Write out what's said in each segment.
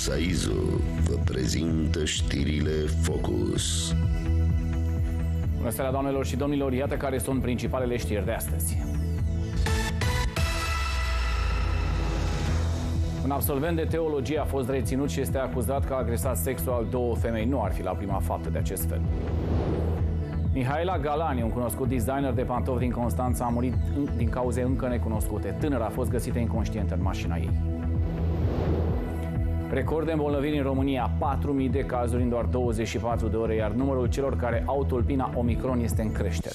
Saizu vă prezintă știrile Focus. Bună seara, doamnelor și domnilor, iată care sunt principalele știri de astăzi. Un absolvent de teologie a fost reținut și este acuzat că a agresat sexual două femei. Nu ar fi la prima faptă de acest fel. Mihaela Galani, un cunoscut designer de pantofi din Constanța, a murit din cauze încă necunoscute. Tânăra a fost găsită inconștientă în mașina ei. Record de îmbolnăviri în România, 4.000 de cazuri în doar 24 de ore, iar numărul celor care au tulpina Omicron este în creștere.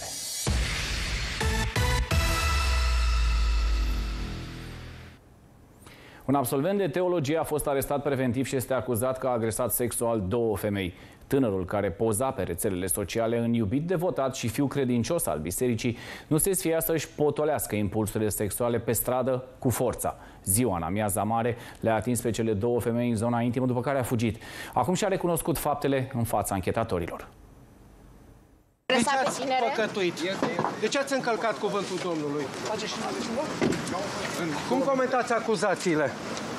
Un absolvent de teologie a fost arestat preventiv și este acuzat că a agresat sexual două femei. Tânărul, care poza pe rețelele sociale în iubit devotat și fiu credincios al bisericii, nu se sfia să-și potolească impulsurile sexuale pe stradă cu forța. Ziua, în amiaza mare, le-a atins pe cele două femei în zona intimă, după care a fugit. Acum și-a recunoscut faptele în fața anchetatorilor. De ce ați păcătuit? De ce ați încălcat cuvântul Domnului? Cum comentați acuzațiile?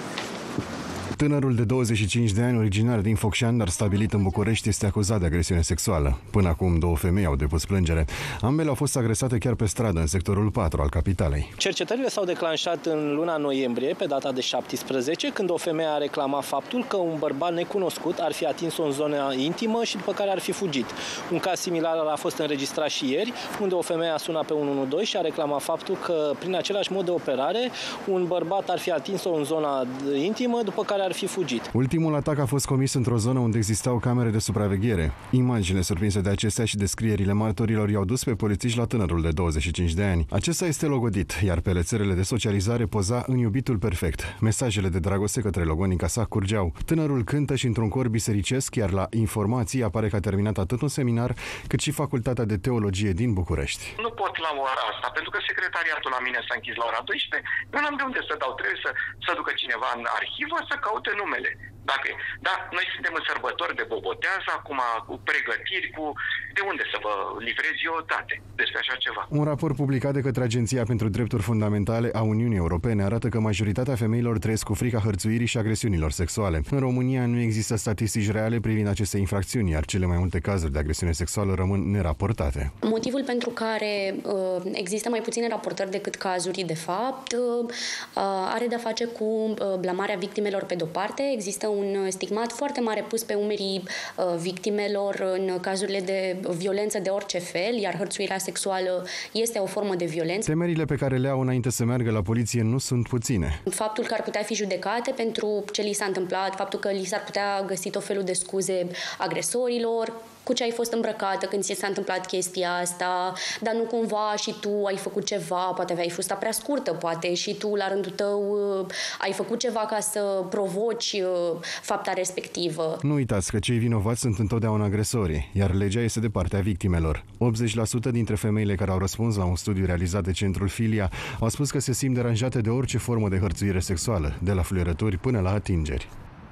Tânărul de 25 de ani, originar din Focșani, dar stabilit în București, este acuzat de agresiune sexuală. Până acum, două femei au depus plângere. Ambele au fost agresate chiar pe stradă, în sectorul 4 al capitalei. Cercetările s-au declanșat în luna noiembrie, pe data de 17, când o femeie a reclamat faptul că un bărbat necunoscut ar fi atins-o în zona intimă și după care ar fi fugit. Un caz similar a fost înregistrat și ieri, unde o femeie a sunat pe 112 și a reclamat faptul că, prin același mod de operare, un bărbat ar fi atins-o în zona intimă, după care ar fi fugit. Ultimul atac a fost comis într-o zonă unde existau camere de supraveghere. Imaginile surprinse de acestea și descrierile martorilor i-au dus pe polițiști la tânărul de 25 de ani. Acesta este logodit, iar pe rețelele de socializare poza în iubitul perfect. Mesajele de dragoste către logonica sa curgeau. Tânărul cântă și într-un cor bisericesc, iar la informații apare că a terminat atât un seminar, cât și Facultatea de Teologie din București. Nu pot la ora asta, pentru că secretariatul la mine s-a închis la ora 12. Eu n-am de unde să dau, trebuie să ducă cineva în arhivă să caute numele. Da, noi suntem în sărbători de bobotează, acum cu pregătiri, de unde să vă livrez eu date despre așa ceva. Un raport publicat de către Agenția pentru Drepturi Fundamentale a Uniunii Europene arată că majoritatea femeilor trăiesc cu frica hărțuirii și agresiunilor sexuale. În România nu există statistici reale privind aceste infracțiuni, iar cele mai multe cazuri de agresiune sexuală rămân neraportate. Motivul pentru care există mai puține raportări decât cazuri, de fapt, are de-a face cu blamarea victimelor pe de-o parte. Există un stigmat foarte mare pus pe umerii victimelor în cazurile de violență de orice fel, iar hărțuirea sexuală este o formă de violență. Temerile pe care le au înainte să meargă la poliție nu sunt puține. Faptul că ar putea fi judecate pentru ce li s-a întâmplat, faptul că li s-ar putea găsi tot felul de scuze agresorilor, cu ce ai fost îmbrăcată când ți s-a întâmplat chestia asta, dar nu cumva și tu ai făcut ceva, poate aveai fusta prea scurtă, poate și tu la rândul tău ai făcut ceva ca să provoci fapta respectivă. Nu uitați că cei vinovați sunt întotdeauna agresorii, iar legea este de partea victimelor. 80% dintre femeile care au răspuns la un studiu realizat de Centrul Filia au spus că se simt deranjate de orice formă de hărțuire sexuală, de la fluierături până la atingeri.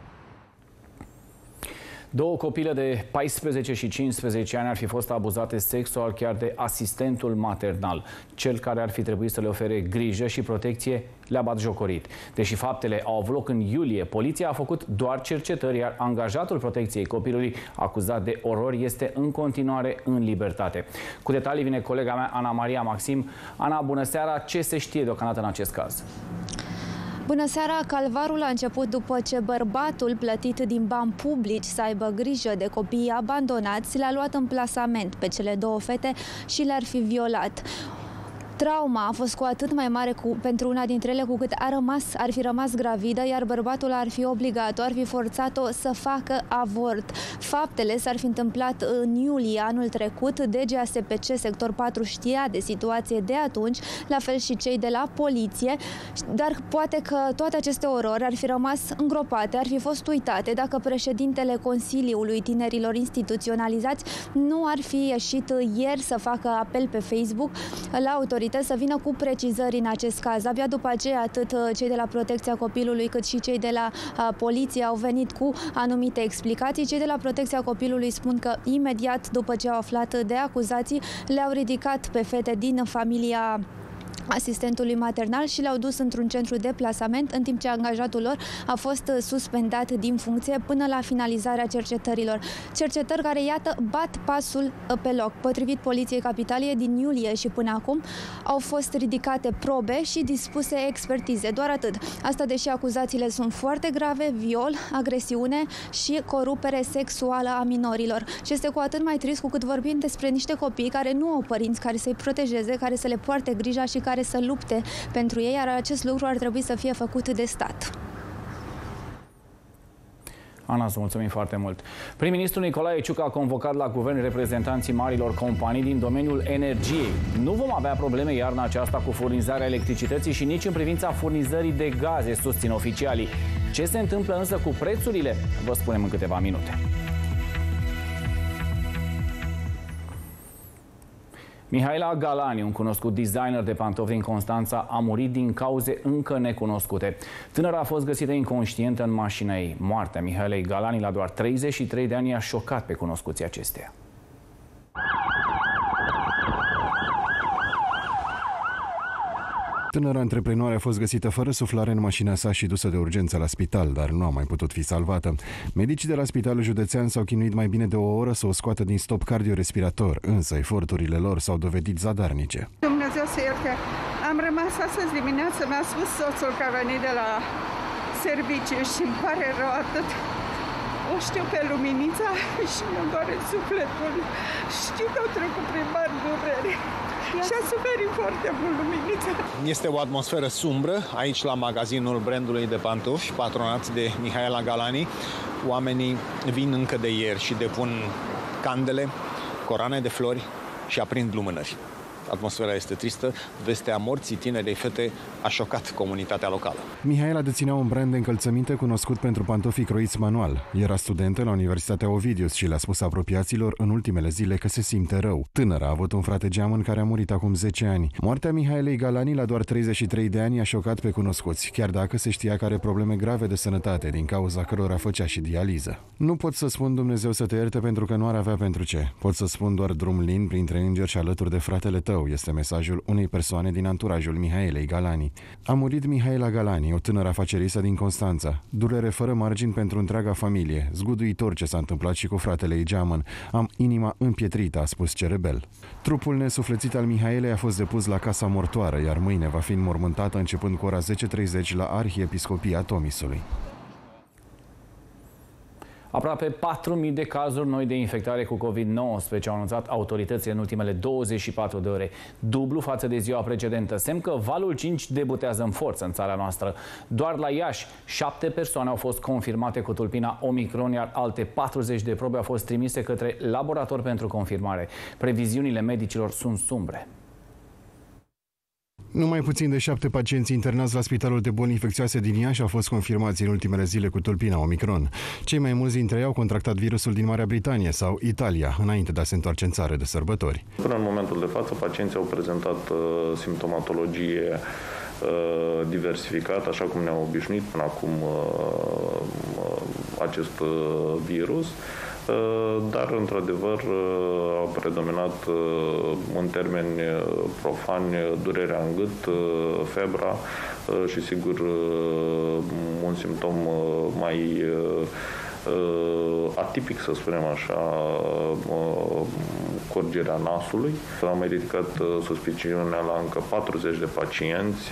Două copile de 14 și 15 ani ar fi fost abuzate sexual chiar de asistentul maternal. Cel care ar fi trebuit să le ofere grijă și protecție le-a batjocorit. Deși faptele au avut loc în iulie, poliția a făcut doar cercetări, iar angajatul protecției copilului acuzat de orori este în continuare în libertate. Cu detalii vine colega mea, Ana Maria Maxim. Ana, bună seara! Ce se știe deocamdată în acest caz? Bună seara! Calvarul a început după ce bărbatul, plătit din bani publici să aibă grijă de copiii abandonați, le-a luat în plasament pe cele două fete și le-ar fi violat. Trauma a fost cu atât mai mare pentru una dintre ele cu cât ar fi rămas gravidă, iar bărbatul ar fi obligat-o, ar fi forțat-o să facă avort. Faptele s-ar fi întâmplat în iulie anul trecut. DGASPC sector 4 știa de situație de atunci, la fel și cei de la poliție, dar poate că toate aceste orori ar fi rămas îngropate, ar fi fost uitate dacă președintele Consiliului Tinerilor Instituționalizați nu ar fi ieșit ieri să facă apel pe Facebook la autorități să vină cu precizări în acest caz. Abia după aceea, atât cei de la Protecția Copilului, cât și cei de la poliție au venit cu anumite explicații. Cei de la Protecția Copilului spun că imediat după ce au aflat de acuzații, le-au ridicat pe fete din familia asistentului maternal și le-au dus într-un centru de plasament, în timp ce angajatul lor a fost suspendat din funcție până la finalizarea cercetărilor. Cercetări care, iată, bat pasul pe loc. Potrivit Poliției Capitalei, din iulie și până acum au fost ridicate probe și dispuse expertize. Doar atât. Asta deși acuzațiile sunt foarte grave: viol, agresiune și corupere sexuală a minorilor. Și este cu atât mai trist cu cât vorbim despre niște copii care nu au părinți care să-i protejeze, care să le poarte grija și care să lupte pentru ei, iar acest lucru ar trebui să fie făcut de stat. Ana, îți mulțumim foarte mult. Prim-ministrul Nicolae Ciucă a convocat la guvern reprezentanții marilor companii din domeniul energiei. Nu vom avea probleme iarna aceasta cu furnizarea electricității și nici în privința furnizării de gaze, susțin oficialii. Ce se întâmplă însă cu prețurile? Vă spunem în câteva minute. Mihaela Galani, un cunoscut designer de pantofi din Constanța, a murit din cauze încă necunoscute. Tânăra a fost găsită inconștientă în mașina ei. Moartea Mihaelei Galani, la doar 33 de ani, a șocat pe cunoscuții acesteia. Tânăra antreprenoare a fost găsită fără suflare în mașina sa și dusă de urgență la spital, dar nu a mai putut fi salvată. Medicii de la Spitalul Județean s-au chinuit mai bine de o oră să o scoată din stop cardiorespirator, însă eforturile lor s-au dovedit zadarnice. Dumnezeu să ierte. Am rămas astăzi dimineață, mi-a spus soțul că a venit de la serviciu și îmi pare rău atât. O știu pe Luminița și mă doare sufletul. Știu că au trecut prin mari dureri. Și a suferit foarte mult Luminița. Este o atmosferă sumbră aici la magazinul brandului de pantofi, patronat de Mihaela Galani. Oamenii vin încă de ieri și depun candele, coroane de flori și aprind lumânări. Atmosfera este tristă. Vestea morții tinerei fete a șocat comunitatea locală. Mihaela deținea un brand de încălțăminte cunoscut pentru pantofii croiți manual. Era studentă la Universitatea Ovidius și le-a spus apropiaților în ultimele zile că se simte rău. Tânăra a avut un frate geamăn care a murit acum 10 ani. Moartea Mihaelei Galani, la doar 33 de ani, a șocat pe cunoscuți, chiar dacă se știa că are probleme grave de sănătate, din cauza cărora făcea și dializă. Nu pot să spun Dumnezeu să te ierte pentru că nu ar avea pentru ce. Pot să spun doar drum lin printre îngeri și alături de fratele tău, este mesajul unei persoane din anturajul Mihaelei Galani. A murit Mihaela Galani, o tânără afaceristă din Constanța. Durere fără margini pentru întreaga familie. Zguduitor ce s-a întâmplat și cu fratele ei geamăn. Am inima împietrită, a spus Cerebel. Trupul nesuflețit al Mihaelei a fost depus la casa mortoară, iar mâine va fi înmormântată începând cu ora 10:30 la Arhiepiscopia Tomisului. Aproape 4.000 de cazuri noi de infectare cu COVID-19 au anunțat autoritățile în ultimele 24 de ore, dublu față de ziua precedentă. Semn că valul 5 debutează în forță în țara noastră. Doar la Iași, 7 persoane au fost confirmate cu tulpina Omicron, iar alte 40 de probe au fost trimise către laborator pentru confirmare. Previziunile medicilor sunt sumbre. Numai puțin de 7 pacienți internați la Spitalul de Boli Infecțioase din Iași au fost confirmați în ultimele zile cu tulpina Omicron. Cei mai mulți dintre ei au contractat virusul din Marea Britanie sau Italia, înainte de a se întoarce în țară de sărbători. Până în momentul de față, pacienții au prezentat simptomatologie diversificată, așa cum ne-au obișnuit până acum acest virus. Dar, într-adevăr, au predominat în termeni profani durerea în gât, febra și, sigur, un simptom mai atipic, să spunem așa, curgerea nasului. Am mai ridicat suspiciunea la încă 40 de pacienți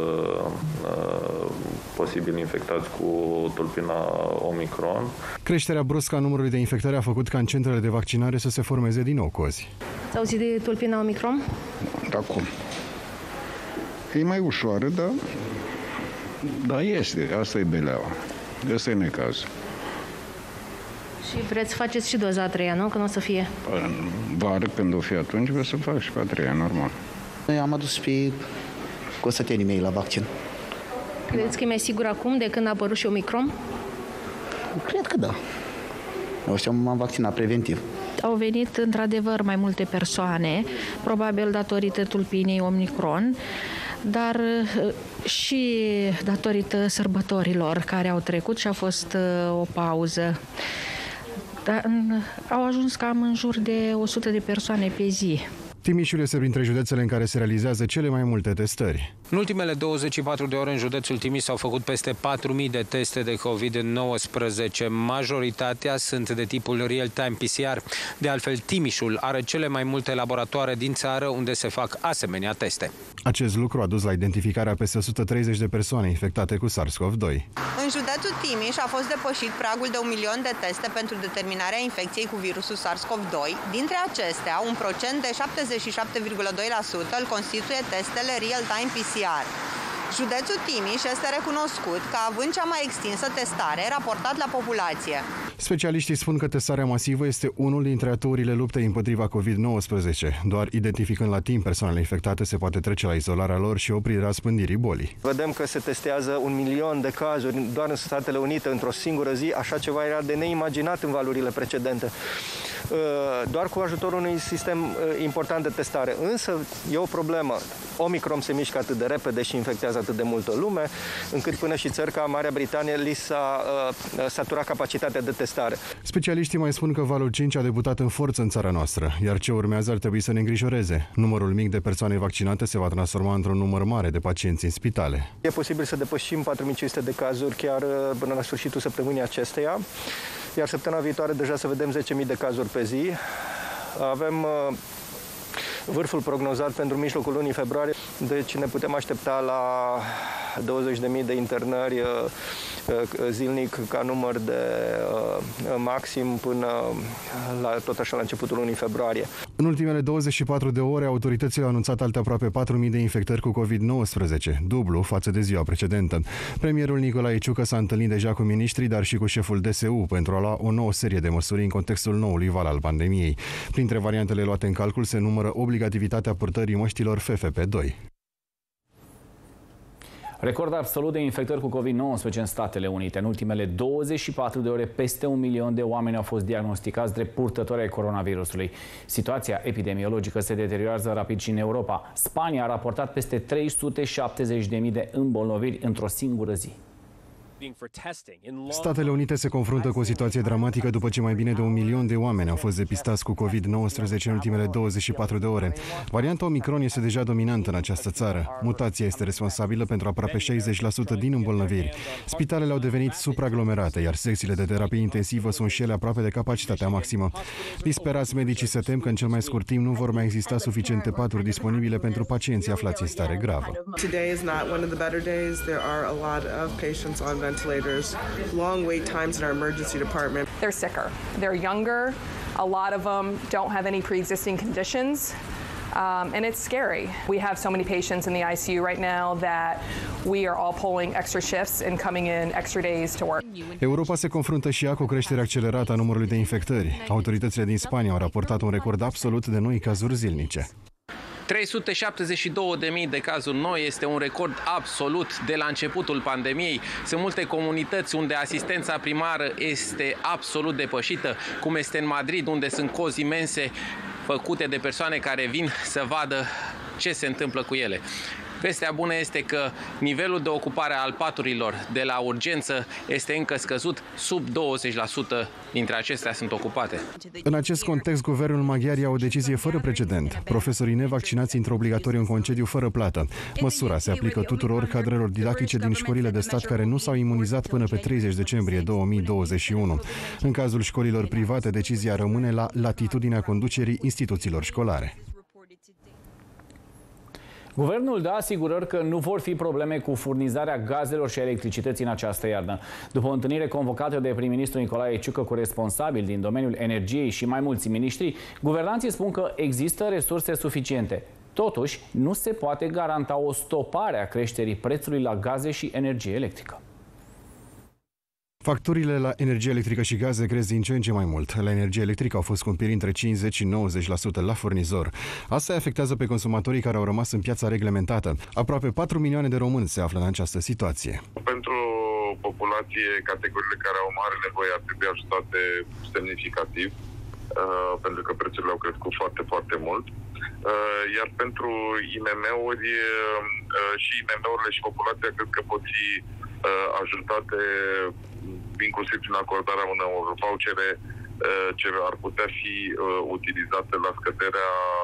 posibil infectați cu tulpina Omicron. Creșterea bruscă a numărului de infectări a făcut ca în centrele de vaccinare să se formeze din nou cozi. Ați auzit de tulpina Omicron? Da, cum? E mai ușoară, dar este. Asta e beleaua. Asta e necazul. Și vreți să faceți și doza a treia, nu? Că nu o să fie. În vară, când o fi atunci, vreau să fac și pe a treia, normal. Noi am adus pe cosătenii mei la vaccin. Credeți că e mai sigur acum de când a apărut și Omicron? Cred că da. Eu m-am vaccinat preventiv. Au venit într-adevăr mai multe persoane, probabil datorită tulpinei Omicron, dar și datorită sărbătorilor care au trecut și a fost o pauză. Dar au ajuns cam în jur de 100 de persoane pe zi. Timișul este printre județele în care se realizează cele mai multe testări. În ultimele 24 de ore în județul Timiș s-au făcut peste 4.000 de teste de COVID-19. Majoritatea sunt de tipul real-time PCR. De altfel, Timișul are cele mai multe laboratoare din țară unde se fac asemenea teste. Acest lucru a dus la identificarea peste 130 de persoane infectate cu SARS-CoV-2. În județul Timiș a fost depășit pragul de 1 milion de teste pentru determinarea infecției cu virusul SARS-CoV-2. Dintre acestea, un procent de 77,2% îl constituie testele real-time PCR. Județul Timiș este recunoscut ca având cea mai extinsă testare raportat la populație. Specialiștii spun că testarea masivă este unul dintre aturile luptei împotriva COVID-19. Doar identificând la timp persoanele infectate se poate trece la izolarea lor și oprirea răspândirii bolii. Vedem că se testează 1 milion de cazuri doar în Statele Unite într-o singură zi. Așa ceva era de neimaginat în valurile precedente. Doar cu ajutorul unui sistem important de testare. Însă e o problemă. Omicron se mișcă atât de repede și infectează atât de multă lume, încât până și țări ca Marea Britanie li s-a saturat capacitatea de testare. Specialiștii mai spun că valul 5 a debutat în forță în țara noastră, iar ce urmează ar trebui să ne îngrijoreze. Numărul mic de persoane vaccinate se va transforma într-un număr mare de pacienți în spitale. E posibil să depășim 4500 de cazuri chiar până la sfârșitul săptămânii acesteia, iar săptămâna viitoare deja să vedem 10.000 de cazuri pe zi. Avem vârful prognozat pentru mijlocul lunii februarie, deci ne putem aștepta la 20.000 de internări zilnic ca număr de maxim până la, tot așa la începutul lunii februarie. În ultimele 24 de ore, autoritățile au anunțat alte aproape 4.000 de infectări cu COVID-19, dublu față de ziua precedentă. Premierul Nicolae Ciucă s-a întâlnit deja cu miniștrii, dar și cu șeful DSU pentru a lua o nouă serie de măsuri în contextul noului val al pandemiei. Printre variantele luate în calcul se numără obligativitatea purtării măștilor FFP2. Record absolut de infectări cu COVID-19 în Statele Unite. În ultimele 24 de ore, peste 1 milion de oameni au fost diagnosticați drept purtători ai coronavirusului. Situația epidemiologică se deteriorează rapid și în Europa. Spania a raportat peste 370.000 de îmbolnăviri într-o singură zi. Statele Unite se confruntă cu o situație dramatică după ce mai bine de 1 milion de oameni au fost depistați cu COVID-19 în ultimele 24 de ore. Varianta Omicron este deja dominantă în această țară. Mutația este responsabilă pentru aproape 60% din îmbolnăviri. Spitalele au devenit supraaglomerate, iar secțiile de terapie intensivă sunt și ele aproape de capacitatea maximă. Disperați, medicii se tem că în cel mai scurt timp nu vor mai exista suficiente paturi disponibile pentru pacienții aflați în stare gravă. Ventilators, long wait times in our emergency department. They're sicker. They're younger. A lot of them don't have any pre-existing conditions. And it's scary. We have so many patients in the ICU right now that we are all pulling extra shifts and coming in extra days to work. Europa se confruntă și ea cu o creștere accelerată a numărului de infectări. Autoritățile din Spania au raportat un record absolut de noi cazuri zilnice. 372.000 de cazuri noi este un record absolut de la începutul pandemiei. Sunt multe comunități unde asistența primară este absolut depășită, cum este în Madrid, unde sunt cozi imense făcute de persoane care vin să vadă ce se întâmplă cu ele. Vestea bună este că nivelul de ocupare al paturilor de la urgență este încă scăzut, sub 20% dintre acestea sunt ocupate. În acest context, guvernul maghiar ia o decizie fără precedent. Profesorii nevaccinați intră obligatoriu în concediu fără plată. Măsura se aplică tuturor cadrelor didactice din școlile de stat care nu s-au imunizat până pe 30 decembrie 2021. În cazul școlilor private, decizia rămâne la latitudinea conducerii instituțiilor școlare. Guvernul dă asigurări că nu vor fi probleme cu furnizarea gazelor și electricității în această iarnă. După o întâlnire convocată de prim-ministru Nicolae Ciucă cu responsabili din domeniul energiei și mai mulți miniștri, guvernanții spun că există resurse suficiente. Totuși, nu se poate garanta o stopare a creșterii prețului la gaze și energie electrică. Facturile la energie electrică și gaze cresc din ce în ce mai mult. La energie electrică au fost scumpiri între 50 și 90% la furnizor. Asta îi afectează pe consumatorii care au rămas în piața reglementată. Aproape 4 milioane de români se află în această situație. Pentru populație, categoriile care au mare nevoie ar trebui ajutate semnificativ, pentru că prețurile au crescut foarte, foarte mult. Iar pentru IMM-uri și IMM-urile și populația cred că pot fi ajutate inclusiv prin acordarea unor vouchere ce ar putea fi utilizate la scăderea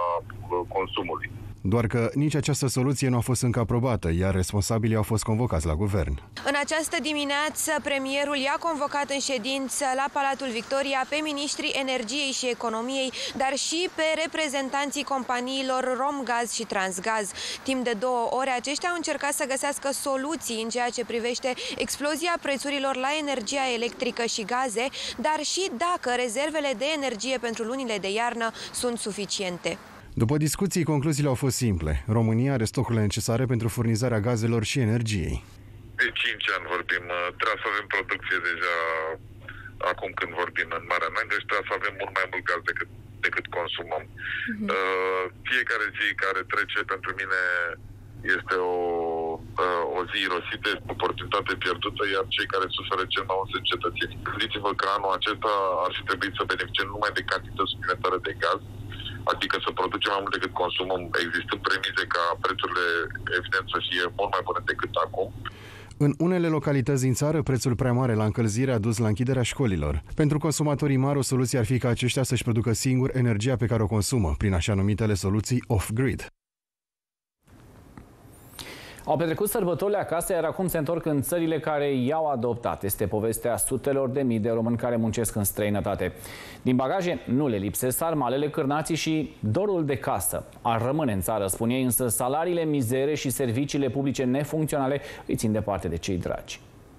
consumului. Doar că nici această soluție nu a fost încă aprobată, iar responsabilii au fost convocați la guvern. În această dimineață, premierul i-a convocat în ședință la Palatul Victoria pe ministrii energiei și economiei, dar și pe reprezentanții companiilor Romgaz și Transgaz. Timp de 2 ore, aceștia au încercat să găsească soluții în ceea ce privește explozia prețurilor la energia electrică și gaze, dar și dacă rezervele de energie pentru lunile de iarnă sunt suficiente. După discuții, concluziile au fost simple. România are stocurile necesare pentru furnizarea gazelor și energiei. De 5 ani vorbim. Trebuie să avem producție deja acum când vorbim în Marea Neagră și trebuie să avem mult mai mult gaz decât consumăm. Fiecare zi care trece pentru mine este o zi irosită, este o oportunitate pierdută, iar cei care suferă cel mai mult sunt cetățenii. Gândiți-vă că anul acesta ar fi trebuit să beneficiem numai de cantități suplimentare de gaz, adică să producem mai mult decât consumăm, existând premize ca prețurile, evident, să fie mult mai bune decât acum. În unele localități din țară, prețul prea mare la încălzire a dus la închiderea școlilor. Pentru consumatorii mari, o soluție ar fi ca aceștia să-și producă singur energia pe care o consumă, prin așa numitele soluții off-grid. Au petrecut sărbătorile acasă, iar acum se întorc în țările care i-au adoptat. Este povestea sutelor de mii de români care muncesc în străinătate. Din bagaje nu le lipsesc sarmalele, cârnații și dorul de casă. Ar rămâne în țară, spun ei, însă salariile mizere și serviciile publice nefuncționale îi țin departe de cei dragi.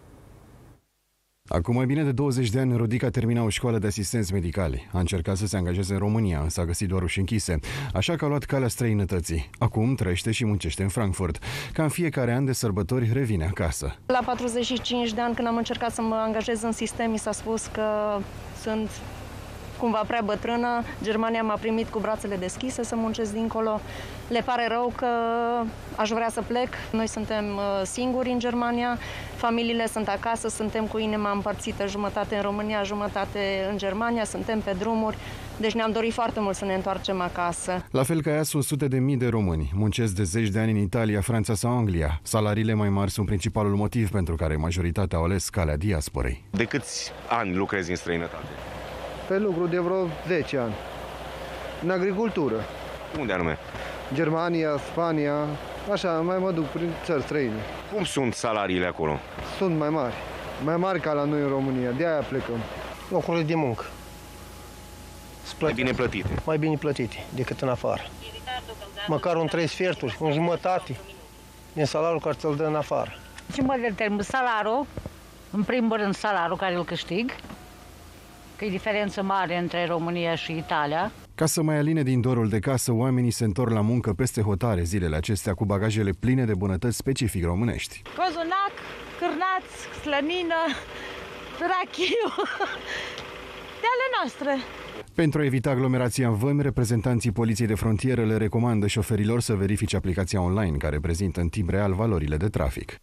Acum mai bine de 20 de ani, Rodica termina o școală de asistenți medicali. A încercat să se angajeze în România, însă a găsit doar uși închise. Așa că a luat calea străinătății. Acum trăiește și muncește în Frankfurt. Ca în fiecare an de sărbători, revine acasă. La 45 de ani, când am încercat să mă angajez în sistem, mi s-a spus că sunt cumva prea bătrână. Germania m-a primit cu brațele deschise să muncesc dincolo. Le pare rău că aș vrea să plec. Noi suntem singuri în Germania, familiile sunt acasă, suntem cu inima împărțită, jumătate în România, jumătate în Germania, suntem pe drumuri, deci ne-am dorit foarte mult să ne întoarcem acasă. La fel ca ea, sunt sute de mii de români. Muncesc de 10 de ani în Italia, Franța sau Anglia. Salariile mai mari sunt principalul motiv pentru care majoritatea au ales calea diasporei. De câți ani lucrezi în străinătate? Pe lucru de vreo 10 ani. În agricultură. Unde anume? Germania, Spania, așa, mai mă duc prin țări străine. Cum sunt salariile acolo? Sunt mai mari ca la noi în România, de-aia plecăm. Locurile de muncă. Mai bine plătite? Mai bine plătite decât în afară. Măcar un 3/4, un jumătate din salariul care ți-l dă în afară. Ce mă determină salariul, în primul rând salariul care îl câștig, că e diferență mare între România și Italia. Ca să mai aline din dorul de casă, oamenii se întorc la muncă peste hotare zilele acestea cu bagajele pline de bunătăți specific românești. Cozonac, cârnați, slănină, rachiu, de ale noastre. Pentru a evita aglomerația în vămi, reprezentanții Poliției de Frontieră le recomandă șoferilor să verifice aplicația online care prezintă în timp real valorile de trafic.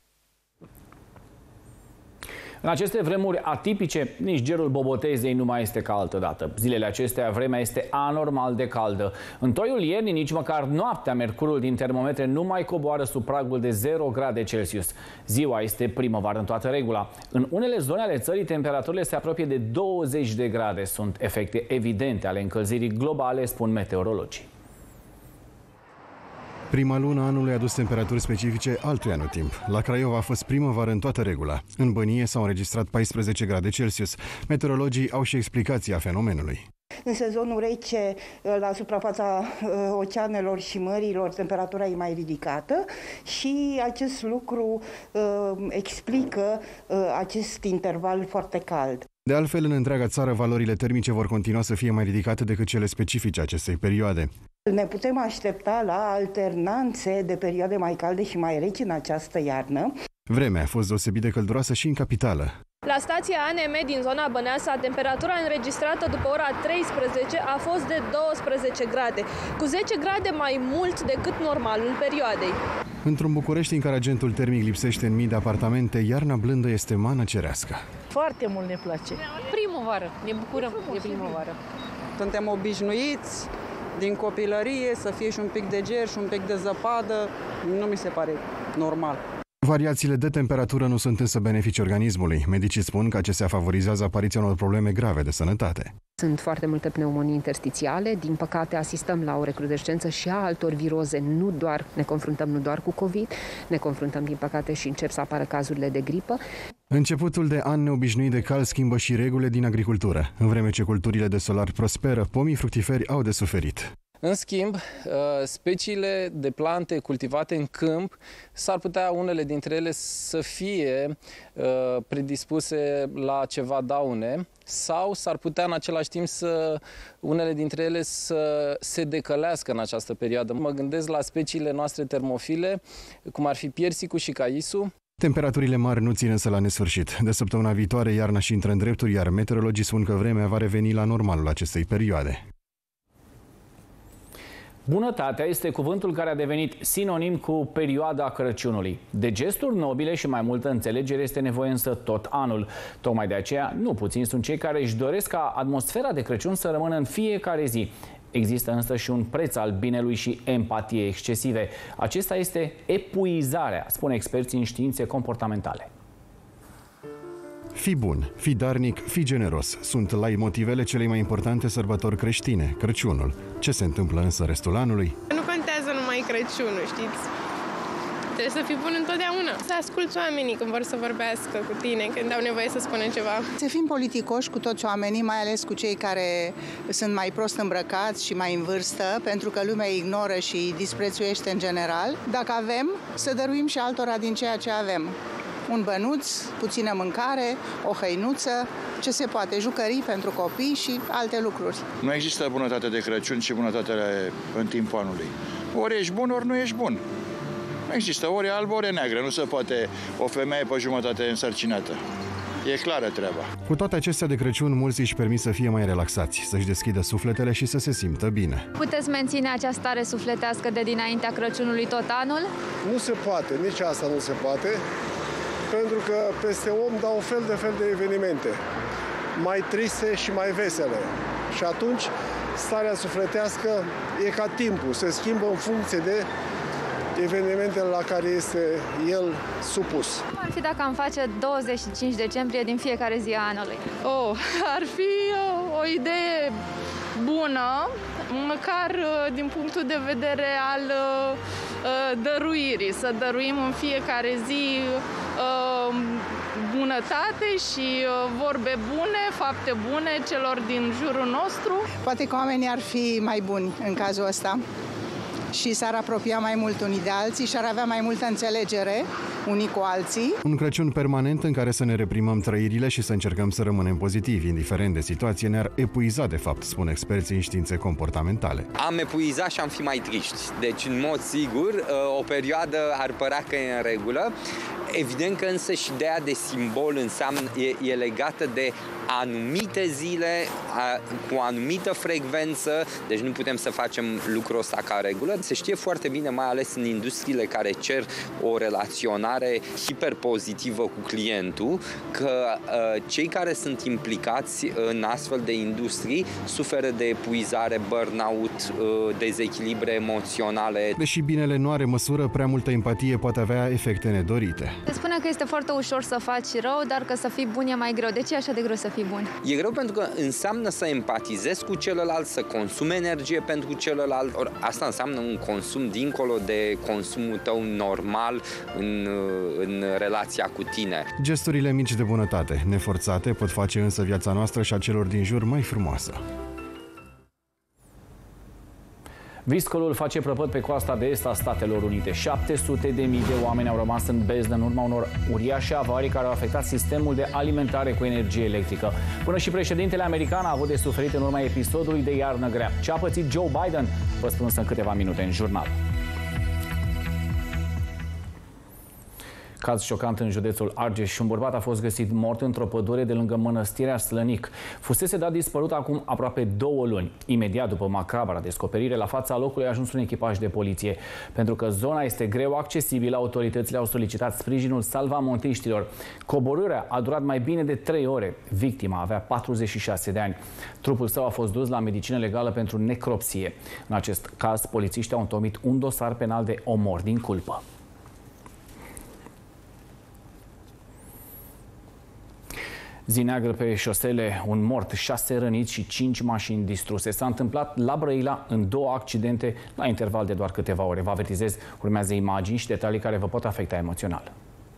În aceste vremuri atipice, nici gerul Bobotezei nu mai este ca altădată. Zilele acestea, vremea este anormal de caldă. În toiul iernii, nici măcar noaptea, mercurul din termometre nu mai coboară sub pragul de 0 grade Celsius. Ziua este primăvară în toată regula. În unele zone ale țării, temperaturile se apropie de 20 de grade. Sunt efecte evidente ale încălzirii globale, spun meteorologii. Prima lună anului a adus temperaturi specifice altui anotimp. La Craiova a fost primăvară în toată regula. În Bănie s-au înregistrat 14 grade Celsius. Meteorologii au și explicația fenomenului. În sezonul rece, la suprafața oceanelor și mărilor, temperatura e mai ridicată și acest lucru explică acest interval foarte cald. De altfel, în întreaga țară, valorile termice vor continua să fie mai ridicate decât cele specifice acestei perioade. Ne putem aștepta la alternanțe de perioade mai calde și mai reci în această iarnă. Vremea a fost deosebit de călduroasă și în capitală. La stația ANM din zona Băneasa, temperatura înregistrată după ora 13 a fost de 12 grade, cu 10 grade mai mult decât normalul perioadei. Într-un București în care agentul termic lipsește în mii de apartamente, iarna blândă este mană cerească. Foarte mult ne place. Primăvară, ne bucurăm de primăvară. Suntem obișnuiți din copilărie să fie și un pic de ger și un pic de zăpadă, nu mi se pare normal. Variațiile de temperatură nu sunt însă benefici organismului. Medicii spun că acestea favorizează apariția unor probleme grave de sănătate. Sunt foarte multe pneumonii interstițiale. Din păcate, asistăm la o recrudescență și a altor viroze. Ne confruntăm nu doar cu COVID, ne confruntăm, din păcate, și încep să apară cazurile de gripă. Începutul de an neobișnuit de cald schimbă și regulile din agricultură. În vreme ce culturile de solar prosperă, pomii fructiferi au de suferit. În schimb, speciile de plante cultivate în câmp, s-ar putea unele dintre ele să fie predispuse la ceva daune sau s-ar putea în același timp unele dintre ele să se decălească în această perioadă. Mă gândesc la speciile noastre termofile, cum ar fi piersicul și caisul. Temperaturile mari nu țin însă la nesfârșit. De săptămâna viitoare iarna și intră în drepturi, iar meteorologii spun că vremea va reveni la normalul acestei perioade. Bunătatea este cuvântul care a devenit sinonim cu perioada Crăciunului. De gesturi nobile și mai multă înțelegere este nevoie însă tot anul. Tocmai de aceea, nu puțini sunt cei care își doresc ca atmosfera de Crăciun să rămână în fiecare zi. Există însă și un preț al binelui și empatiei excesive. Acesta este epuizarea, spun experții în științe comportamentale. Fii bun, fii darnic, fii generos. Sunt motivele celei mai importante sărbători creștine, Crăciunul. Ce se întâmplă însă restul anului? Nu contează numai Crăciunul, știți? Trebuie să fii bun întotdeauna. Să asculți oamenii când vor să vorbească cu tine, când au nevoie să spună ceva. Să fim politicoși cu toți oamenii, mai ales cu cei care sunt mai prost îmbrăcați și mai în vârstă, pentru că lumea ignoră și disprețuiește în general. Dacă avem, să dăruim și altora din ceea ce avem. Un bănuț, puțină mâncare, o hăinuță, ce se poate, jucării pentru copii și alte lucruri. Nu există bunătate de Crăciun și bunătate în timpul anului. Ori ești bun, ori nu ești bun. Nu există ori e albă, ori e neagră. Nu se poate o femeie pe jumătate însărcinată. E clară treaba. Cu toate acestea de Crăciun, mulți își permit să fie mai relaxați, să-și deschidă sufletele și să se simtă bine. Puteți menține această stare sufletească de dinaintea Crăciunului tot anul? Nu se poate, nici asta nu se poate. Pentru că peste om dau fel de evenimente, mai triste și mai vesele. Și atunci starea sufletească e ca timpul, se schimbă în funcție de evenimentele la care este el supus. Cum ar fi dacă am face 25 decembrie din fiecare zi a anului? Ar fi o idee bună, măcar din punctul de vedere al dăruirii, să dăruim în fiecare zi bunătate și vorbe bune, fapte bune celor din jurul nostru. Poate că oamenii ar fi mai buni în cazul ăsta și s-ar apropia mai mult unii de alții și ar avea mai multă înțelegere unii cu alții. Un Crăciun permanent în care să ne reprimăm trăirile și să încercăm să rămânem pozitivi, indiferent de situație, ne-ar epuiza, de fapt, spun experții în științe comportamentale. Am epuizat și am fi mai triști. Deci, în mod sigur, o perioadă ar părea că e în regulă. Evident că însă și ideea de simbol e legată de anumite zile, cu o anumită frecvență, deci nu putem să facem lucrul ăsta ca regulă. Se știe foarte bine, mai ales în industriile care cer o relaționare hiperpozitivă cu clientul, că cei care sunt implicați în astfel de industrii suferă de epuizare, burnout, dezechilibre emoționale. Deși binele nu are măsură, prea multă empatie poate avea efecte nedorite. Se spune că este foarte ușor să faci rău, dar că să fii bun e mai greu. De ce e așa de greu să fii bun? E greu pentru că înseamnă să empatizezi cu celălalt, să consumi energie pentru celălalt. Or, asta înseamnă un consum dincolo de consumul tău normal în relația cu tine. Gesturile mici de bunătate, neforțate, pot face însă viața noastră și a celor din jur mai frumoasă. Viscolul face prăpăd pe coasta de est a Statelor Unite. 700.000 de oameni au rămas în beznă în urma unor uriașe avarii care au afectat sistemul de alimentare cu energie electrică. Până și președintele american a avut de suferit în urma episodului de iarnă grea. Ce a pățit Joe Biden? Vă spun însă în câteva minute în jurnal. Caz șocant în județul Argeș. Un bărbat a fost găsit mort într-o pădure de lângă mănăstirea Slănic. Fusese dat dispărut acum aproape 2 luni. Imediat după macabra descoperire, la fața locului a ajuns un echipaj de poliție. Pentru că zona este greu accesibilă, autoritățile au solicitat sprijinul salvamontiștilor. Coborârea a durat mai bine de 3 ore. Victima avea 46 de ani. Trupul său a fost dus la medicină legală pentru necropsie. În acest caz, polițiștii au întomit un dosar penal de omor din culpă. Zi neagră pe șosele, un mort, 6 răniți și 5 mașini distruse. S-a întâmplat la Brăila în 2 accidente la interval de doar câteva ore. Vă avertizez, urmează imagini și detalii care vă pot afecta emoțional.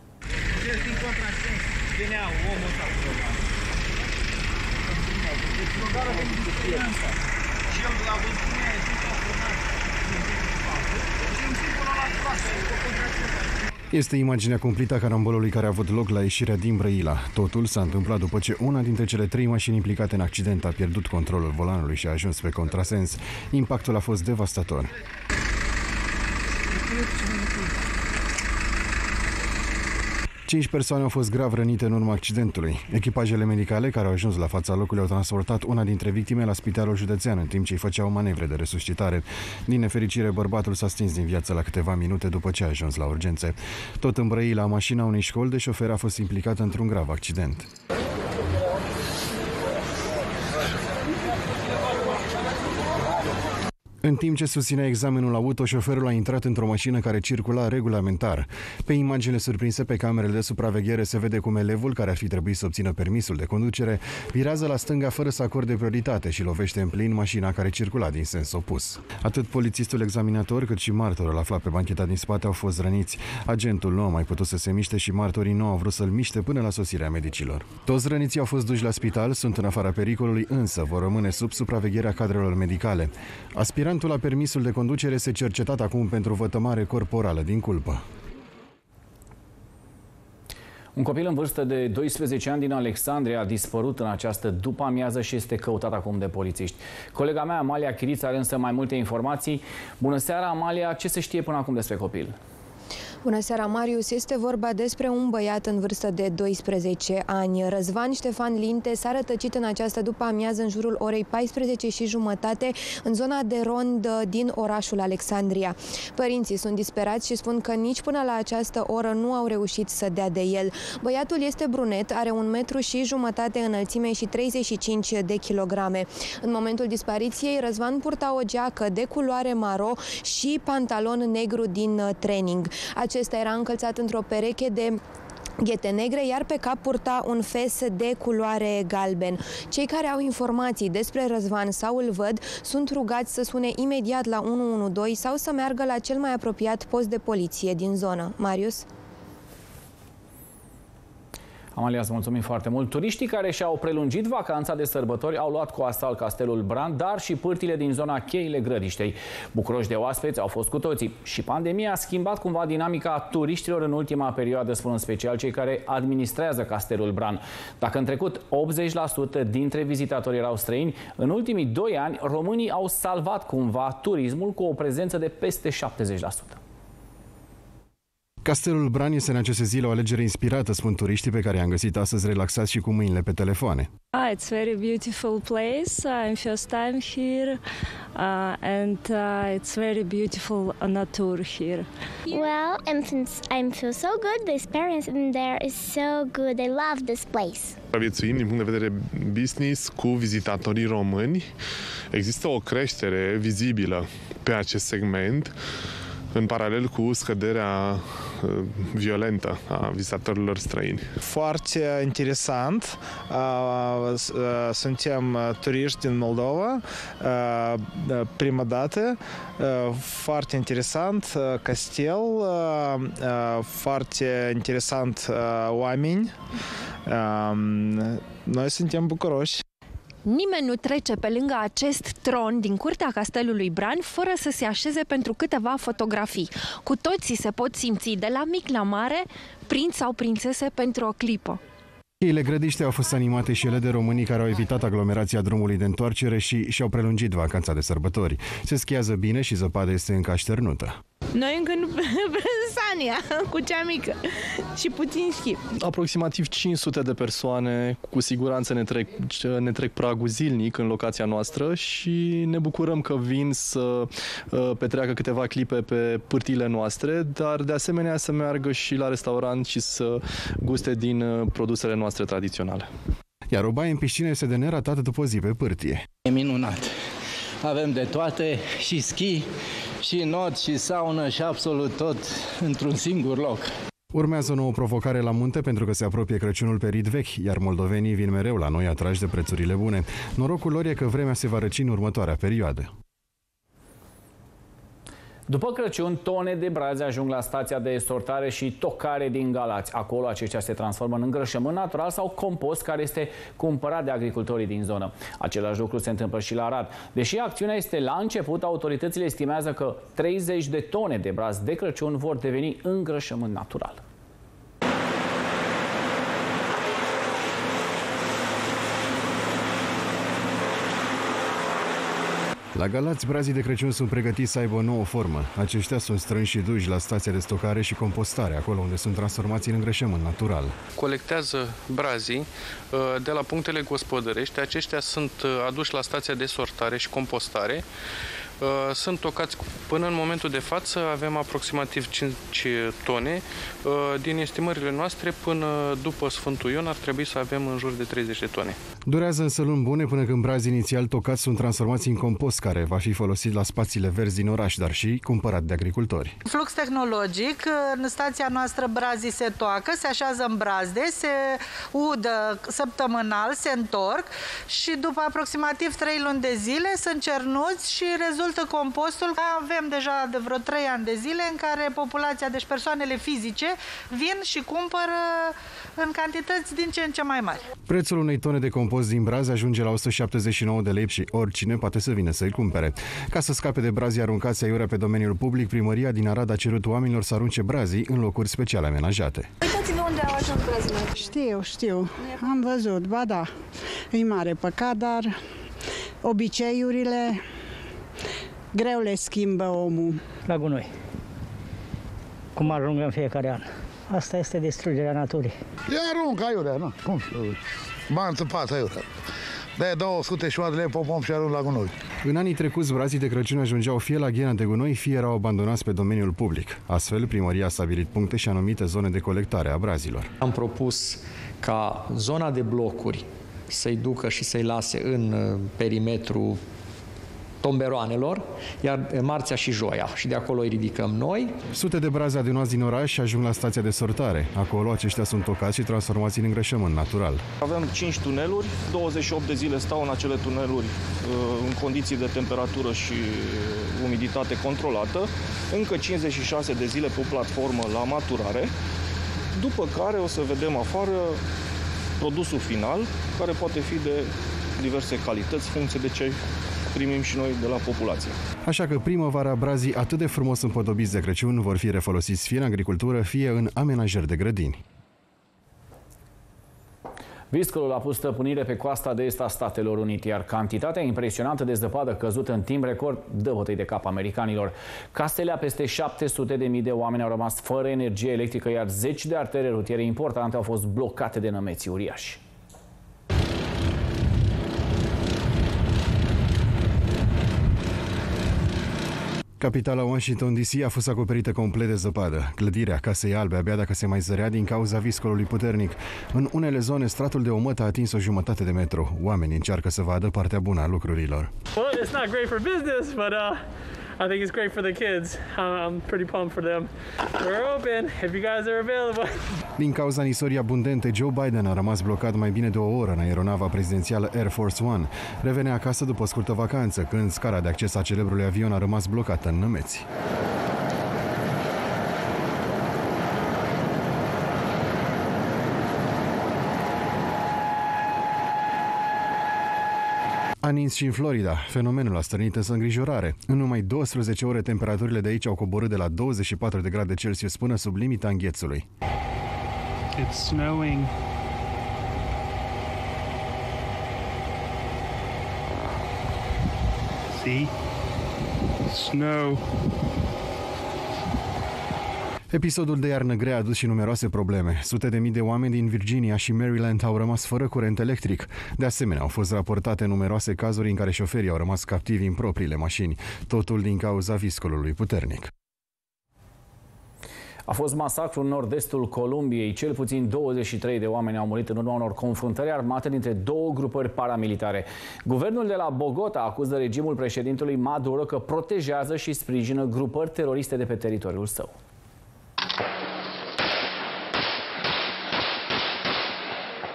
Este imaginea cumplită a carambolului care a avut loc la ieșirea din Brăila. Totul s-a întâmplat după ce una dintre cele 3 mașini implicate în accident a pierdut controlul volanului și a ajuns pe contrasens. Impactul a fost devastator. 5 persoane au fost grav rănite în urma accidentului. Echipajele medicale care au ajuns la fața locului au transportat una dintre victime la spitalul județean în timp ce îi făceau manevre de resuscitare. Din nefericire, bărbatul s-a stins din viață la câteva minute după ce a ajuns la urgențe. Tot în Brăila, mașina unei școli de șofer a fost implicată într-un grav accident. În timp ce susținea examenul auto, șoferul a intrat într-o mașină care circula regulamentar. Pe imaginile surprinse pe camerele de supraveghere se vede cum elevul, care ar fi trebuit să obțină permisul de conducere, virează la stânga fără să acorde prioritate și lovește în plin mașina care circula din sens opus. Atât polițistul examinator cât și martorul aflat pe bancheta din spate au fost răniți. Agentul nu a mai putut să se miște și martorii nu au vrut să-l miște până la sosirea medicilor. Toți răniții au fost duși la spital, sunt în afara pericolului, însă vor rămâne sub supravegherea cadrelor medicale. Aspirantul la permisul de conducere se cercetat acum pentru vătămare corporală din culpă. Un copil în vârstă de 12 ani din Alexandria a dispărut în această după-amiază și este căutat acum de polițiști. Colega mea, Amalia Chiriță, are însă mai multe informații. Bună seara, Amalia! Ce se știe până acum despre copil? Bună seara, Marius! Este vorba despre un băiat în vârstă de 12 ani. Răzvan Ștefan Linte s-a rătăcit în această după-amiază în jurul orei 14:30 în zona de rond din orașul Alexandria. Părinții sunt disperați și spun că nici până la această oră nu au reușit să dea de el. Băiatul este brunet, are 1,5 m înălțime și 35 de kilograme. În momentul dispariției, Răzvan purta o geacă de culoare maro și pantalon negru din training. Acesta era încălțat într-o pereche de ghete negre, iar pe cap purta un fes de culoare galben. Cei care au informații despre Răzvan sau îl văd sunt rugați să sune imediat la 112 sau să meargă la cel mai apropiat post de poliție din zonă. Marius? Amalia, îți mulțumim foarte mult. Turiștii care și-au prelungit vacanța de sărbători au luat cu asalt Castelul Bran, dar și pârtile din zona Cheile Grădiștei. Bucuroși de oaspeți au fost cu toții. Și pandemia a schimbat cumva dinamica turiștilor în ultima perioadă, spun în special cei care administrează Castelul Bran. Dacă în trecut 80% dintre vizitatori erau străini, în ultimii 2 ani românii au salvat cumva turismul cu o prezență de peste 70%. Castelul Bran este în aceste zile o alegere inspirată, spun turiștii pe care i-am găsit astăzi relaxați și cu mâinile pe telefoane. It's a very beautiful place. I'm first time here and it's very beautiful nature here. Well, I feel so good. The experience in there is so good. I love this place. Supraviețuim din punct de vedere business cu vizitatorii români. Există o creștere vizibilă pe acest segment, în paralel cu scăderea violentă a vizitatorilor străini. Foarte interesant. Suntem turiști din Moldova. Prima dată. Foarte interesant castel. Foarte interesant oameni. Noi suntem bucuroși. Nimeni nu trece pe lângă acest tron din curtea Castelului Bran fără să se așeze pentru câteva fotografii. Cu toții se pot simți, de la mic la mare, prinț sau prințese pentru o clipă. Cheile Grădiștei au fost animate și ele de românii care au evitat aglomerația drumului de întoarcere și și-au prelungit vacanța de sărbători. Se schiază bine și zăpada este încă așternută. Noi încă nu Sania, cu cea mică și puțin schi. Aproximativ 500 de persoane cu siguranță ne trec pragul zilnic în locația noastră și ne bucurăm că vin să petreacă câteva clipe pe pârtiile noastre, dar de asemenea să meargă și la restaurant și să guste din produsele noastre tradiționale. Iar o baie în piscină este de neratat după o zi pe pârtie. E minunat! Avem de toate, și schi, și not, și saună, și absolut tot într-un singur loc. Urmează o nouă provocare la munte pentru că se apropie Crăciunul pe rit vechi, iar moldovenii vin mereu la noi atrași de prețurile bune. Norocul lor e că vremea se va răci în următoarea perioadă. După Crăciun, tone de brazi ajung la stația de sortare și tocare din Galați. Acolo aceștia se transformă în îngrășământ natural sau compost care este cumpărat de agricultorii din zonă. Același lucru se întâmplă și la Arad. Deși acțiunea este la început, autoritățile estimează că 30 de tone de brazi de Crăciun vor deveni îngrășământ natural. La Galați, brazii de Crăciun sunt pregătiți să aibă o nouă formă. Aceștia sunt strânși și duși la stația de stocare și compostare, acolo unde sunt transformați în îngrășământ natural. Colectează brazii de la punctele gospodărești. Aceștia sunt aduși la stația de sortare și compostare. Sunt tocați până în momentul de față, avem aproximativ 5 tone. Din estimările noastre, până după Sfântul Ion, ar trebui să avem în jur de 30 de tone. Durează însă luni bune până când brazii inițial tocați sunt transformați în compost, care va fi folosit la spațiile verzi din oraș, dar și cumpărat de agricultori. Flux tehnologic, în stația noastră brazii se toacă, se așează în brazde, se udă săptămânal, se întorc și după aproximativ 3 luni de zile sunt cernuți și rezultă compostul. Avem deja de vreo 3 ani de zile în care populația, deci persoanele fizice, vin și cumpără în cantități din ce în ce mai mari. Prețul unei tone de compost din brazi ajunge la 179 de lei și oricine poate să vină să-l cumpere. Ca să scape de brazii aruncați aiurea pe domeniul public, primăria din Arad a cerut oamenilor să arunce brazii în locuri special amenajate. Uitați-vă unde au ajuns brazii. Știu. Am văzut, ba da. E mare păcat, dar obiceiurile greu le schimbă omul. La gunoi. Cum ajung în fiecare an. Asta este distrugerea naturii. Ea aruncă aiurea, nu? Cum? M-a înțepat aiurea. De 200 și de lei popom și arunc la gunoi. În anii trecuți, brazii de Crăciun ajungeau fie la ghena de gunoi, fie erau abandonați pe domeniul public. Astfel, primăria a stabilit puncte și anumite zone de colectare a brazilor. Am propus ca zona de blocuri să-i ducă și să-i lase în perimetru tomberoanelor, iar marțea și joia. Și de acolo îi ridicăm noi. Sute de brazi adunați din oraș ajung la stația de sortare. Acolo aceștia sunt tocați și transformați în îngrășământ natural. Avem 5 tuneluri, 28 de zile stau în acele tuneluri în condiții de temperatură și umiditate controlată, încă 56 de zile pe platformă la maturare, după care o să vedem afară produsul final, care poate fi de diverse calități, funcție de ce primim și noi de la populație. Așa că primăvara, brazii atât de frumos împodobiți de Crăciun vor fi refolosiți fie în agricultură, fie în amenajări de grădini. Viscolul a pus stăpânire pe coasta de est a Statelor Unite, iar cantitatea impresionantă de zăpadă căzută în timp record dă bătăi de cap americanilor. Castelea, peste 700.000 de oameni au rămas fără energie electrică, iar zeci de artere rutiere importante au fost blocate de nămeți uriași. Capitala Washington DC a fost acoperită complet de zăpadă. Clădirea Casei Albe abia dacă se mai zărea din cauza viscolului puternic. În unele zone, stratul de omăt a atins o jumătate de metru. Oamenii încearcă să vadă partea bună a lucrurilor. Well, it's not great for business, but I think it's great for the kids. I'm pretty pumped for them. We're open if you guys are available. Din cauza nisorii abundente, Joe Biden a rămas blocat mai bine de o oră în aeronava prezidențială Air Force One. Revenea acasă după o scurtă vacanță, când scara de acces a celebrului avion a rămas blocată în nămeți. A nins și în Florida. Fenomenul a stârnit însă îngrijorare. În numai 12 ore, temperaturile de aici au coborât de la 24 de grade Celsius până sub limita înghețului. It's snowing. See? Snow. Episodul de iarnă grea a adus și numeroase probleme. Sute de mii de oameni din Virginia și Maryland au rămas fără curent electric. De asemenea, au fost raportate numeroase cazuri în care șoferii au rămas captivi în propriile mașini, totul din cauza viscolului puternic. A fost masacru în nord-estul Columbiei. Cel puțin 23 de oameni au murit în urma unor confruntări armate dintre două grupări paramilitare. Guvernul de la Bogota acuză regimul președintelui Maduro că protejează și sprijină grupări teroriste de pe teritoriul său.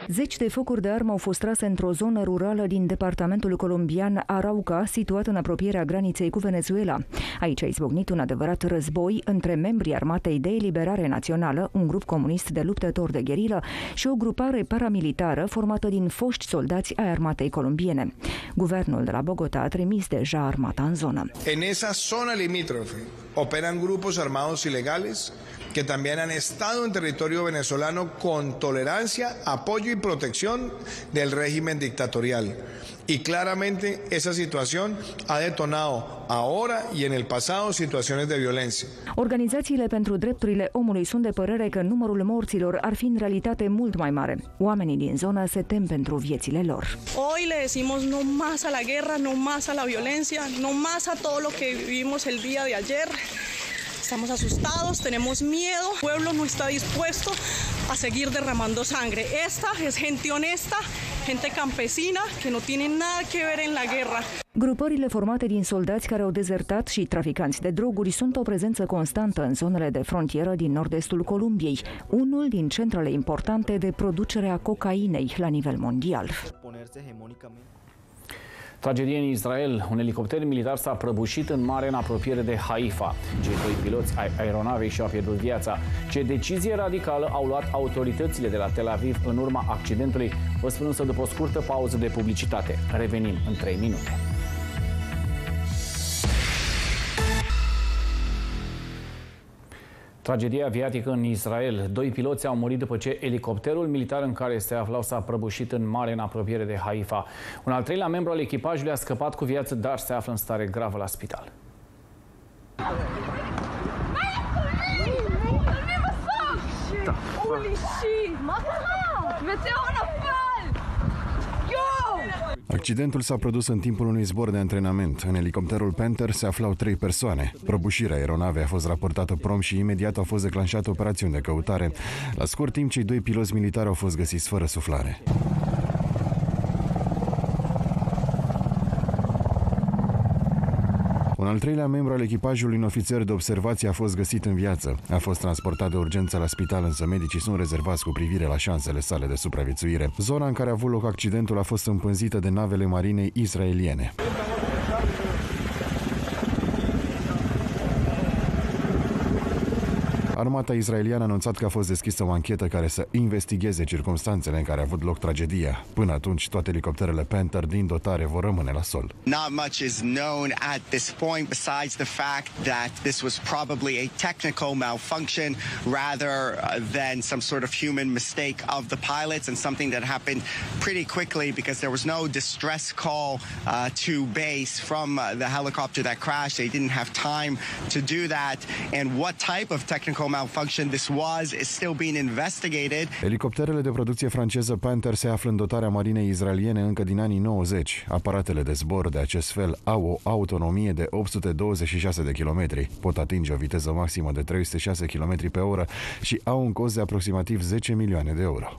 Zeci de focuri de armă au fost trase într-o zonă rurală din departamentul colombian Arauca, situat în apropierea graniței cu Venezuela. Aici a izbucnit un adevărat război între membrii Armatei de Eliberare Națională, un grup comunist de luptători de gherilă, și o grupare paramilitară formată din foști soldați ai armatei colombiene. Guvernul de la Bogotá a trimis deja armata în zonă. En esa zona limítrofe operan grupos armados ilegales que también han estado en territorio venezolano con tolerancia, apoyo y protección del régimen dictatorial. Y claramente esa situación ha detonado ahora y en el pasado situaciones de violencia. Organizațiile pentru drepturile omului sunt de părere că numărul morților ar fi în realitate mult mai mare. Oamenii din zonă se tem pentru viețile lor. Hoy le decimos no más a la guerra, no más a la violencia, no más a todo lo que vivimos el día de ayer. Estamos asustados, tenemos miedo, el pueblo no está dispuesto a seguir derramando sangre. Esta es gente honesta, gente campesina que no tiene nada que ver en la guerra. Grupările formate din soldați care au dezertat și traficanți de droguri sunt o prezență constantă în zonele de frontieră din nord-estul Columbiei, unul din centrele importante de producere a cocainei la nivel mondial. Tragedie în Israel. Un elicopter militar s-a prăbușit în mare în apropiere de Haifa. Cei doi piloți ai aeronavei și-au pierdut viața. Ce decizie radicală au luat autoritățile de la Tel Aviv în urma accidentului? Vă spun însă după o scurtă pauză de publicitate. Revenim în 3 minute. Tragedie aviatică în Israel. 2 piloți au murit după ce elicopterul militar în care se aflau s-a prăbușit în mare în apropiere de Haifa. Un al 3-lea membru al echipajului a scăpat cu viață, dar se află în stare gravă la spital. Accidentul s-a produs în timpul unui zbor de antrenament. În elicopterul Panther se aflau 3 persoane. Prăbușirea aeronavei a fost raportată prompt și imediat au fost declanșate operațiuni de căutare. La scurt timp, cei 2 piloți militari au fost găsiți fără suflare. Un al 3-lea membru al echipajului, un ofițer de observație, a fost găsit în viață. A fost transportat de urgență la spital, însă medicii sunt rezervați cu privire la șansele sale de supraviețuire. Zona în care a avut loc accidentul a fost împânzită de navele marinei israeliene. Armata israeliană a anunțat că a fost deschisă o anchetă care să investigheze circumstanțele în care a avut loc tragedia. Până atunci, toate elicopterele Panther din dotare vor rămâne la sol. Not much is known at this point besides the fact that this was probably a technical malfunction rather than some sort of human mistake of the pilots and something that happened pretty quickly because there was no distress call to base from the helicopter that crashed. They didn't have time to do that. And what type of technical malfunction this was is still being investigated. Elicopterele de producție franceză Panther se află în dotarea marinei israeliene încă din anii 90. Aparatele de zbor de acest fel au o autonomie de 826 de kilometri, pot atinge o viteză maximă de 306 km pe oră și au un cost de aproximativ 10 milioane de euro.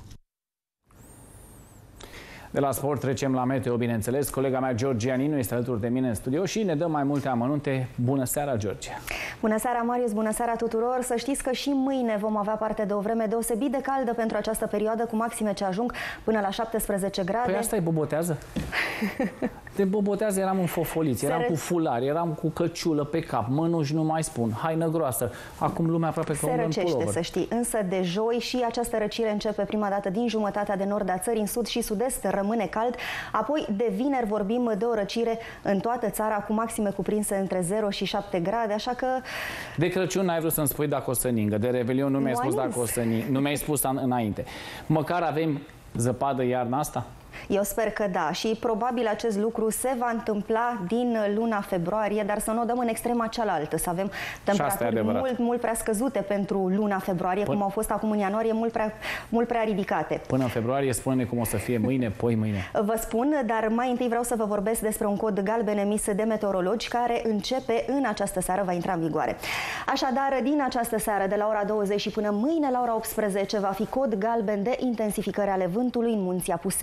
De la sport trecem la meteo, bineînțeles. Colega mea, Georgia Ninu, este alături de mine în studio și ne dă mai multe amănunte. Bună seara, Georgia! Bună seara, Marius! Bună seara tuturor! Să știți că și mâine vom avea parte de o vreme deosebit de caldă pentru această perioadă, cu maxime ce ajung până la 17 grade. Păi asta e bobotează? De bobotează eram în fofoliți, eram cu fulari, eram cu căciulă pe cap, mănuși nu mai spun, haină groasă. Acum lumea aproape că umblă în pulover. Se răcește, să știi. Însă de joi și această răcire începe prima dată din jumătatea de nord a țării, în sud și sud-est rămâne cald. Apoi de vineri vorbim de o răcire în toată țara, cu maxime cuprinse între 0 și 7 grade, așa că... De Crăciun n-ai vrut să-mi spui dacă o să ningă, de Revelion nu mi-ai spus dacă o să ningă, nu mi-ai spus înainte. Măcar avem zăpadă iarna asta? Eu sper că da, și probabil acest lucru se va întâmpla din luna februarie, dar să nu o dăm în extrema cealaltă, să avem temperaturi mult prea scăzute pentru luna februarie, cum au fost acum în ianuarie, mult prea ridicate. Până în februarie, spune-ne cum o să fie mâine, poi mâine. Vă spun, dar mai întâi vreau să vă vorbesc despre un cod galben emis de meteorologi care începe în această seară, va intra în vigoare. Așadar, din această seară, de la ora 20 și până mâine la ora 18, va fi cod galben de intensificări ale vântului în Munții Apuseni,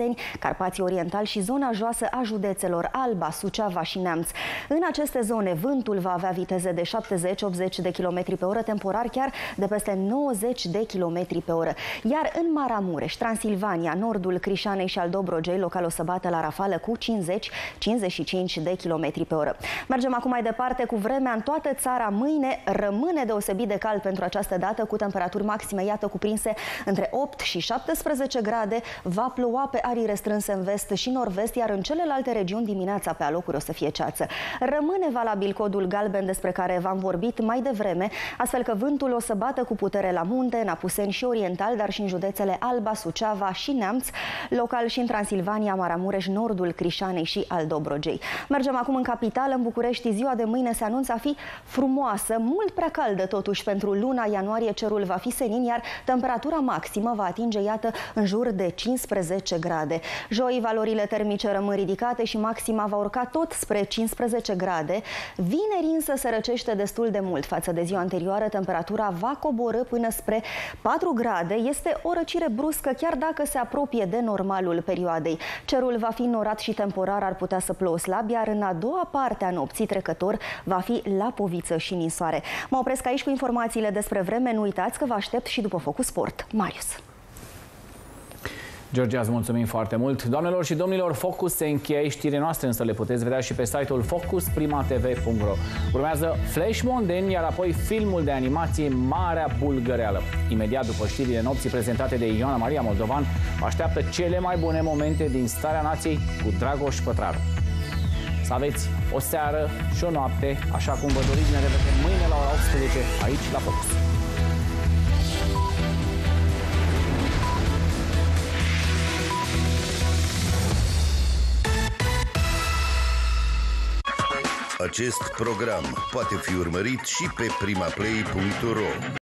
Carpații Oriental și zona joasă a județelor Alba, Suceava și Neamț. În aceste zone, vântul va avea viteze de 70-80 de km pe oră, temporar chiar de peste 90 de km pe oră. Iar în Maramureș, Transilvania, nordul Crișanei și al Dobrogei, local o să bată la rafală cu 50-55 de km pe oră. Mergem acum mai departe cu vremea în toată țara. Mâine rămâne deosebit de cald pentru această dată, cu temperaturi maxime, iată, cuprinse între 8 și 17 grade. Va ploua pe arii restrânse în vest și nord-vest, iar în celelalte regiuni dimineața pe alocuri o să fie ceață. Rămâne valabil codul galben despre care v-am vorbit mai devreme, astfel că vântul o să bată cu putere la munte, în Apuseni și Oriental, dar și în județele Alba, Suceava și Neamț, local și în Transilvania, Maramureș, nordul Crișanei și al Dobrogei. Mergem acum în capitală, în București. Ziua de mâine se anunță a fi frumoasă, mult prea caldă totuși pentru luna ianuarie, cerul va fi senin, iar temperatura maximă va atinge, iată, în jur de 15 grade. Joi, valorile termice rămân ridicate și maxima va urca tot spre 15 grade. Vineri însă se răcește destul de mult față de ziua anterioară, temperatura va coborî până spre 4 grade. Este o răcire bruscă, chiar dacă se apropie de normalul perioadei. Cerul va fi norat și temporar ar putea să plouă slab, iar în a doua parte a nopții trecător va fi lapoviță și ninsoare. Mă opresc aici cu informațiile despre vreme. Nu uitați că vă aștept și după Focus Sport. Marius. Georgia, îți mulțumim foarte mult. Doamnelor și domnilor, Focus se încheie, știrile noastre însă le puteți vedea și pe site-ul focusprimatv.ro. Urmează Flash Monden, iar apoi filmul de animație Marea Bulgăreală. Imediat după știrile nopții prezentate de Ioana Maria Moldovan, așteaptă cele mai bune momente din Starea Nației cu Dragoș Pătraru. Să aveți o seară și o noapte, așa cum vă doriți. Ne revedem mâine la ora 18 aici la Focus. Acest program poate fi urmărit și pe primaplay.ro.